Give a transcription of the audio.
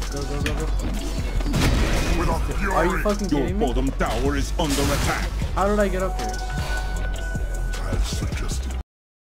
Go, go, go, go. Are you fucking kidding me? Your bottom tower is under attack. How did I get up here? I'll